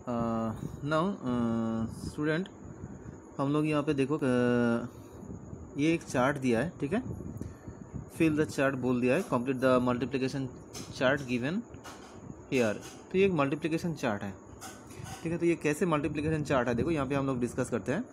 Now student, हम लोग यहाँ पे देखो ये एक चार्ट दिया है, ठीक है। फिल द चार्ट बोल दिया है, complete the multiplication chart given here. तो ये एक मल्टीप्लिकेशन चार्ट है, ठीक है। तो ये कैसे मल्टीप्लिकेशन चार्ट है, देखो यहाँ पे हम लोग डिस्कस करते हैं।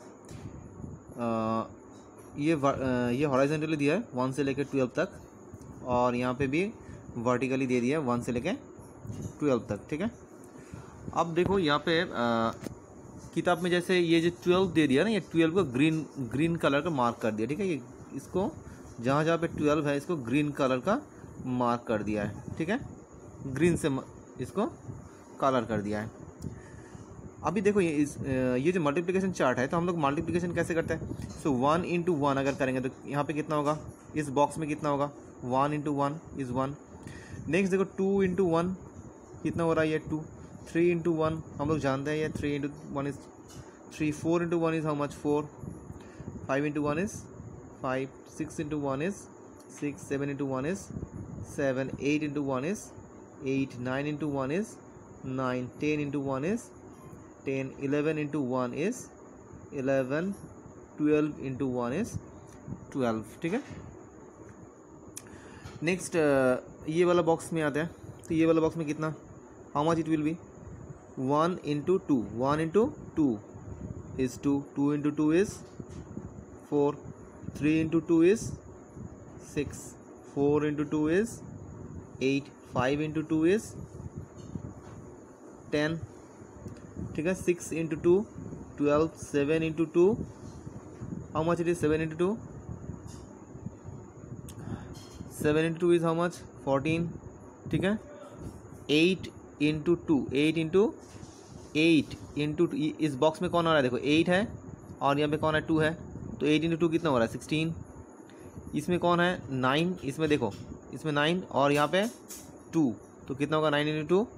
ये हॉरिजॉन्टली दिया है 1 से लेकर 12 तक, और यहाँ पे भी वर्टिकली दे दिया है 1 से लेकर 12 तक, ठीक है। अब देखो यहाँ पे किताब में जैसे ये जो 12 दे दिया ना, ये 12 को ग्रीन कलर का मार्क कर दिया, ठीक है। ये इसको जहाँ जहाँ पे 12 है इसको ग्रीन कलर का मार्क कर दिया है, ठीक है। ग्रीन से इसको कलर कर दिया है। अभी देखो ये जो मल्टीप्लिकेशन चार्ट है, तो हम लोग मल्टीप्लिकेशन कैसे करते हैं। सो 1 इंटू 1 अगर करेंगे तो यहाँ पे कितना होगा, इस बॉक्स में कितना होगा, 1 इंटू 1 इज़ 1। नेक्स्ट देखो 2 इंटू 1 कितना हो रहा है, ये 2। 3 इंटू 1 हम लोग जानते हैं, ये 3 into 1 is 3। 4 into 1 is how much, 4। 5 into 1 is 5। 6 into 1 is 6। 7 into 1 is 7। 8 into 1 is 8। 9 into 1 is 9। 10 into 1 is 10। 11 into 1 is 11। 12 into 1 is 12, ठीक है। नेक्स्ट ये वाला बॉक्स में आते हैं, तो ये वाला बॉक्स में कितना, how much it will be, 1 into 2। 1 into 2 is 2। 2 into 2 is 4। 3 into 2 is 6। 4 into 2 is 8। 5 into 2 is 10, ठीक है। 6 into 2 12। 7 into 2 how much it is, 7 into 2, 7 into 2 is how much, 14, ठीक है। 8 इंटू 2, 8 इंटू 8 इंटू, इस box में कौन आ रहा है, देखो 8 है और यहाँ पे कौन है, 2 है। तो 8 इंटू 2 कितना हो रहा है, 16। इसमें कौन है, 9। इसमें देखो, इसमें 9 और यहाँ पे 2, तो कितना होगा, 9 इंटू 2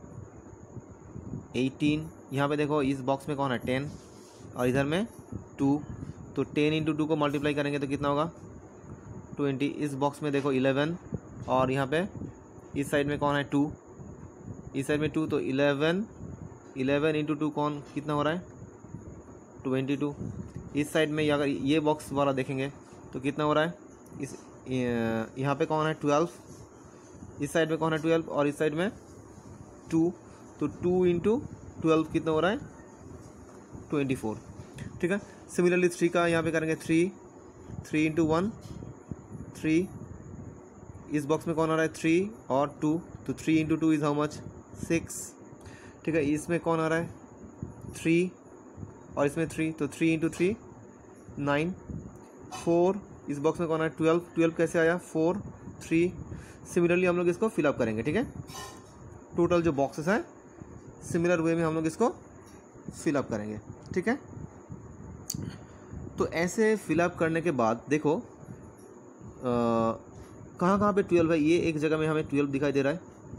18। यहाँ पे देखो इस बॉक्स में कौन है, 10 और इधर में 2, तो 10 इंटू 2 को मल्टीप्लाई करेंगे तो कितना होगा, 20। इस बॉक्स में देखो 11 और यहाँ पे इस साइड में कौन है, 2, इस साइड में 2, तो 11 इंटू 2 कौन कितना हो रहा है, 22। इस साइड में अगर ये बॉक्स वाला देखेंगे तो कितना हो रहा है, इस यहाँ पे कौन है, 12। इस साइड में कौन है, 12 और इस साइड में 2, तो 2 इंटू 12 कितना हो रहा है, 24, ठीक है। सिमिलरली 3 का यहाँ पे करेंगे 3 इंटू 1 3। इस बॉक्स में कौन आ रहा है, 3 और 2, तो 3 इंटू 2 इज़ हाउ मच, 6, ठीक है। इसमें कौन आ रहा है, 3 और इसमें 3, तो 3 इंटू 3 9। 4 इस बॉक्स में कौन है, 12 कैसे आया, 4 3। सिमिलरली हम लोग इसको फिलअप करेंगे, ठीक है। टोटल जो बॉक्सेस हैं सिमिलर वे में हम लोग इसको फिलअप करेंगे, ठीक है। तो ऐसे फिलअप करने के बाद देखो कहाँ कहाँ पे 12 है। ये एक जगह में हमें 12 दिखाई दे रहा है,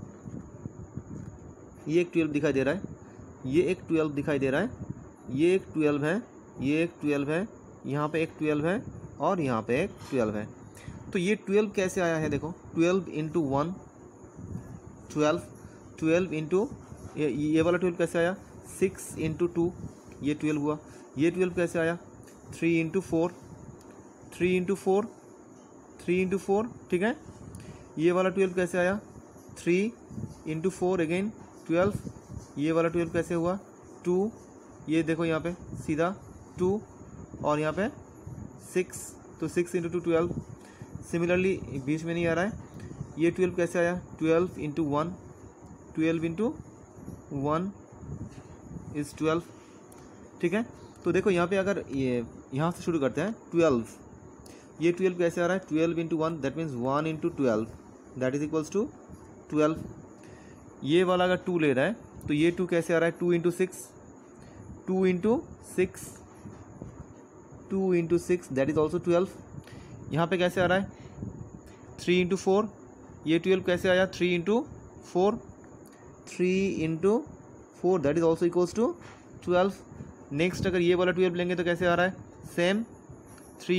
ये एक 12 दिखाई दे रहा है, ये एक 12 दिखाई दे रहा है, ये एक 12 है, ये एक 12 है, यहाँ पे एक 12 है और यहाँ पे एक 12 है। तो ये 12 कैसे आया है, देखो 12 इंटू 1 12। 12 इंटू ये वाला 12 कैसे आया, 6 इंटू 2 ये 12 हुआ। ये 12 कैसे आया, 3 इंटू 4, 3 इंटू 4, 3 इंटू 4, ठीक है। ये वाला 12 कैसे आया, 3 इंटू 4 अगेन 12। ये वाला 12 कैसे हुआ, 2, ये देखो यहाँ पे सीधा 2 और यहाँ पे 6, तो 6 इंटू 2 12। सिमिलरली बीच में नहीं आ रहा है, ये 12 कैसे आया, 12 इंटू 1, 12 इंटू 1 इज़ 12, ठीक है। तो देखो यहाँ पे अगर ये यहाँ से शुरू करते हैं 12, ये 12 कैसे आ रहा है, 12 into 1 that means 1 into 12 that is equals to 12। ये वाला अगर 2 ले रहा है तो ये 2 कैसे आ रहा है, 2 into 6, 2 into 6, 2 into 6 that is also 12। यहाँ पे कैसे आ रहा है, 3 इंटू 4, ये 12 कैसे आया, 3 into 4, 3 into 4 that is also equals to 12। Next अगर ये वाला 12 लेंगे तो कैसे आ रहा है, सेम 3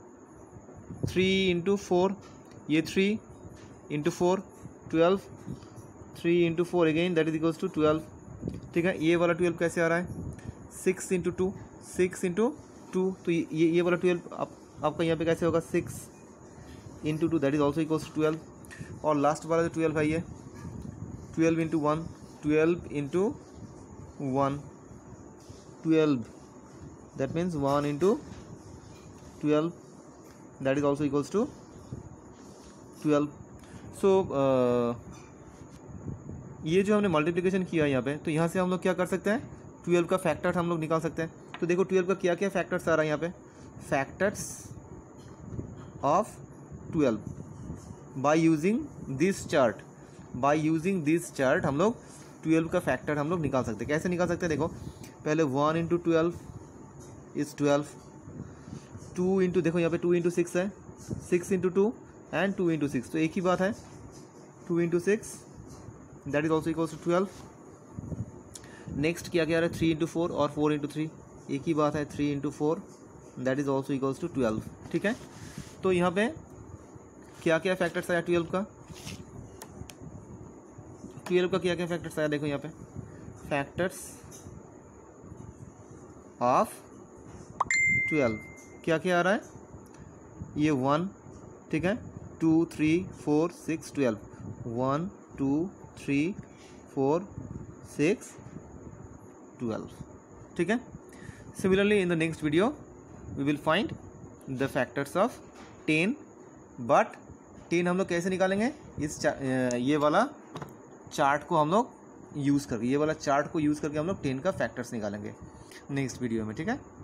इंटू 4, ये 3 into 4 12, 3 into 4 again that is equals to 12। ठीक है। ये वाला 12 कैसे आ रहा है, 6 इंटू 2, 6 इंटू 2, तो ये वाला 12 आपका यहाँ पे कैसे होगा, 6 into 2 that is also equals to 12। और लास्ट वाला जो 12 है ये 12 into 1, 12 into 1, 12 that means 1 into 12 that is also equals to 12। So ये जो हमने मल्टीप्लिकेशन किया यहाँ पे, तो यहाँ से हम लोग क्या कर सकते हैं, 12 का फैक्टर्स हम लोग निकाल सकते हैं। तो देखो 12 का क्या क्या फैक्टर्स आ रहा है यहाँ पे, factors of 12 by using this chart, by using this chart हम लोग 12 का फैक्टर हम लोग निकाल सकते हैं। कैसे निकाल सकते हैं, देखो पहले 1 इंटू 12 इज़ 12, 2 इंटू, देखो यहाँ पे 2 इंटू 6 है, 6 इंटू 2 एंड 2 इंटू 6, तो एक ही बात है, 2 into 6 that is also equals to 12। Next क्या क्या आ रहा है, 3 इंटू 4 और 4 इंटू 3, एक ही बात है, 3 into 4 that is also equals to 12। ठीक है। तो यहाँ पे क्या क्या फैक्टर्स आया 12 का, 12 का क्या क्या फैक्टर्स आया, देखो यहाँ पे फैक्टर्स ऑफ 12 क्या क्या आ रहा है, ये 1, ठीक है, 2 3 4 6 12, 1 2 3 4 6 12, ठीक है। Similarly in the next video we will find the factors of 10, but 10 हम लोग कैसे निकालेंगे, ये वाला चार्ट को हम लोग यूज़ करके, ये वाला चार्ट को यूज़ करके हम लोग 10 का फैक्टर्स निकालेंगे नेक्स्ट वीडियो में, ठीक है।